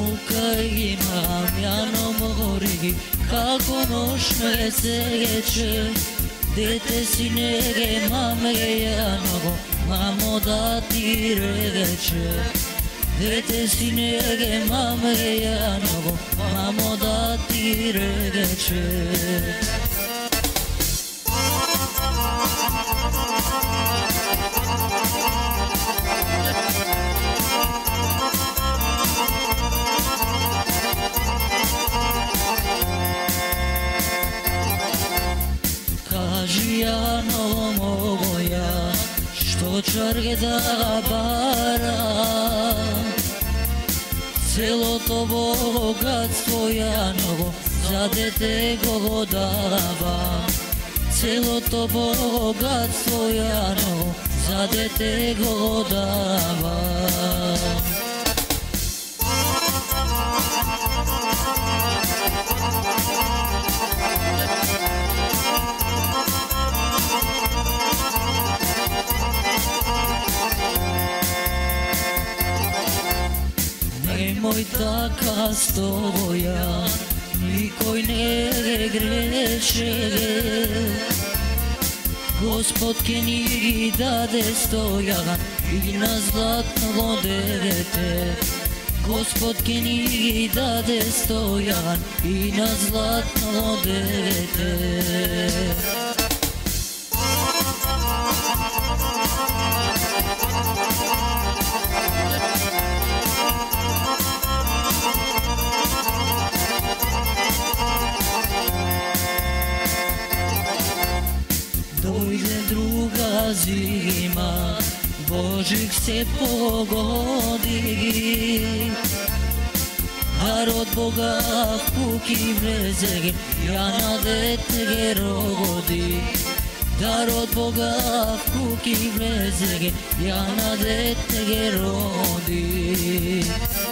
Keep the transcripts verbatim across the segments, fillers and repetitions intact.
Мука имам, я но мори, како ношне сегече. Дете си неге маме јаново, мамо да ти рече. Дете си неге маме јаново, мамо да ти рече. Кажи јаново моја, што чарге да бара. Целото богатство јаново за дете го дава. Целото богатство јаново за дете го дава. Немој така стоја, никој не греше. Господ ке ни ги даде стојан и на златно дете. Господ ке ни ги даде стојан и на златно дете. Дојде друга зима, Божик се погоди. Народ Бога в куки влезе, ја на дете ге роди. Народ Бога в куки влезе, ја на дете ге роди.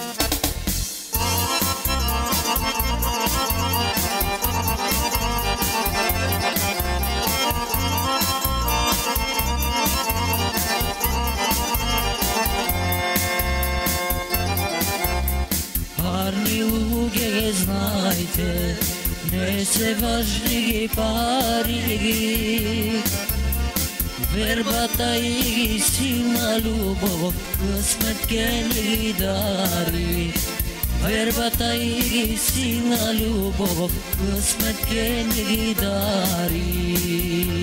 Парни луѓе знајте, не се важни ги пари ги. Вербата и силна љубов, късмет ке ни дари. Вербата и силна љубов, късмет ке ни дари.